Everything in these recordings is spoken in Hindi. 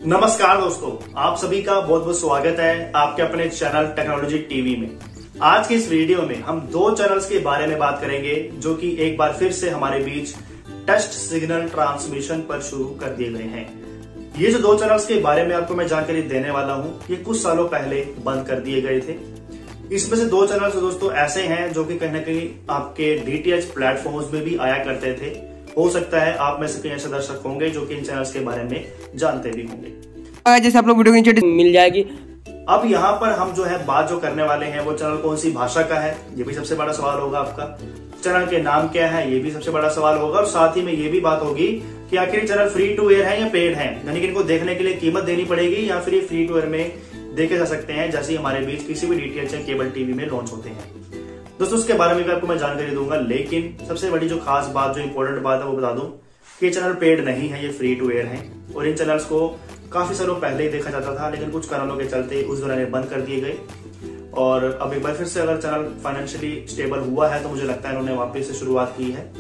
नमस्कार दोस्तों, आप सभी का बहुत बहुत स्वागत है आपके अपने चैनल टेक्नोलॉजी टीवी में। आज की इस वीडियो में हम दो चैनल्स के बारे में बात करेंगे जो कि एक बार फिर से हमारे बीच टेस्ट सिग्नल ट्रांसमिशन पर शुरू कर दिए गए हैं। ये जो दो चैनल्स के बारे में आपको मैं जानकारी देने वाला हूं, ये कुछ सालों पहले बंद कर दिए गए थे। इसमें से दो चैनल्स दोस्तों ऐसे हैं जो कि कहीं ना कहीं आपके DTH प्लेटफॉर्म्स में भी आया करते थे। हो सकता है आप में से कई ऐसे दर्शक होंगे जो कि इन चैनल्स के बारे में जानते भी होंगे। जैसे आप लोग वीडियो की नीचे मिल जाएगी। अब यहाँ पर हम जो है बात जो करने वाले हैं वो चैनल कौन सी भाषा का है, ये भी सबसे बड़ा सवाल होगा आपका। चैनल के नाम क्या है, ये भी सबसे बड़ा सवाल होगा। और साथ ही में ये भी बात होगी कि आखिर चैनल फ्री टू एयर है या पेड है, यानी कि इनको देखने के लिए कीमत देनी पड़ेगी या फिर ये फ्री टू एयर में देखे जा सकते हैं जैसे हमारे बीच किसी भी DTH या केबल टीवी में लॉन्च होते हैं। दोस्तों उसके बारे में भी आपको मैं जानकारी दूंगा, लेकिन सबसे बड़ी जो खास बात, जो इंपॉर्टेंट बात है वो बता दूं कि ये चैनल पेड नहीं है, ये फ्री टू एयर है। और इन चैनल्स को काफी सालों पहले ही देखा जाता था, लेकिन कुछ कारणों के चलते उस दौरान बंद कर दिए गए। और अब एक बार फिर से अगर चैनल फाइनेंशियली स्टेबल हुआ है तो मुझे लगता है इन्होंने वापस से शुरुआत की है।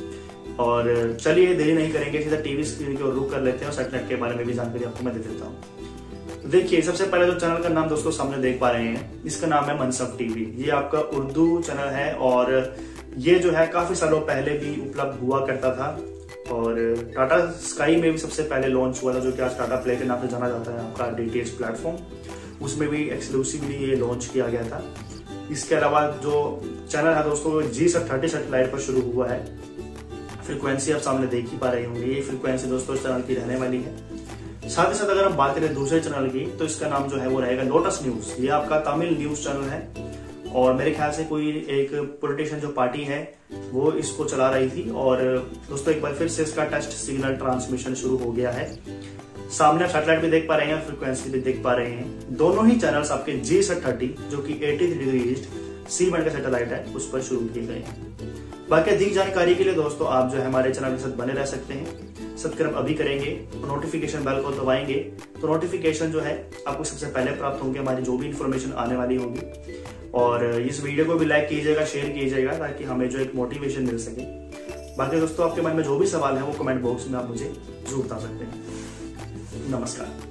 और चलिए देरी नहीं करेंगे, सीधा टीवी स्क्रीन की ओर रुख कर लेते हैं और सेटेलाइट के बारे में भी जानकारी आपको मैं दे देता हूँ। तो देखिए, सबसे पहले जो चैनल का नाम दोस्तों सामने देख पा रहे हैं, इसका नाम है मनसब टीवी। ये आपका उर्दू चैनल है और ये जो है काफी सालों पहले भी उपलब्ध हुआ करता था। और टाटा स्काई में भी सबसे पहले लॉन्च हुआ था, जो कि आज टाटा प्ले के नाम से जाना जाता है आपका DTH प्लेटफॉर्म। उसमें भी एक्सक्लूसिवली ये लॉन्च किया गया था। इसके अलावा जो चैनल है दोस्तों G30 सैटेलाइट पर शुरू हुआ है। फ्रीक्वेंसी आप सामने देख ही पा रहे होंगे, ये फ्रीक्वेंसी दोस्तों इस चैनल की रहने वाली है। साथ ही साथ अगर हम बात करें दूसरे चैनल की, तो इसका नाम जो है वो रहेगा लोटस न्यूज। ये आपका तमिल न्यूज चैनल है और मेरे ख्याल से कोई एक पॉलिटिशियन जो पार्टी है वो इसको चला रही थी। और दोस्तों एक बार फिर से इसका टेस्ट सिग्नल ट्रांसमिशन शुरू हो गया है। सामने आप सैटेलाइट भी देख पा रहे हैं, फ्रीक्वेंसी भी देख पा रहे हैं। दोनों ही चैनल्स आपके G30 जो कि 83 डिग्री ईस्ट C बैंड का सैटेलाइट है उस पर शुरू किए गए हैं। बाकी अधिक जानकारी के लिए दोस्तों आप जो है हमारे चैनल के साथ बने रह सकते हैं। सब्सक्राइब अभी करेंगे, नोटिफिकेशन बेल को दबाएंगे तो नोटिफिकेशन जो है आपको सबसे पहले प्राप्त होंगे, हमारी जो भी इंफॉर्मेशन आने वाली होगी। और इस वीडियो को भी लाइक कीजिएगा, शेयर कीजिएगा, ताकि हमें जो एक मोटिवेशन मिल सके। बाकी दोस्तों आपके मन में जो भी सवाल है वो कमेंट बॉक्स में आप मुझे जरूर बता सकते हैं। नमस्कार।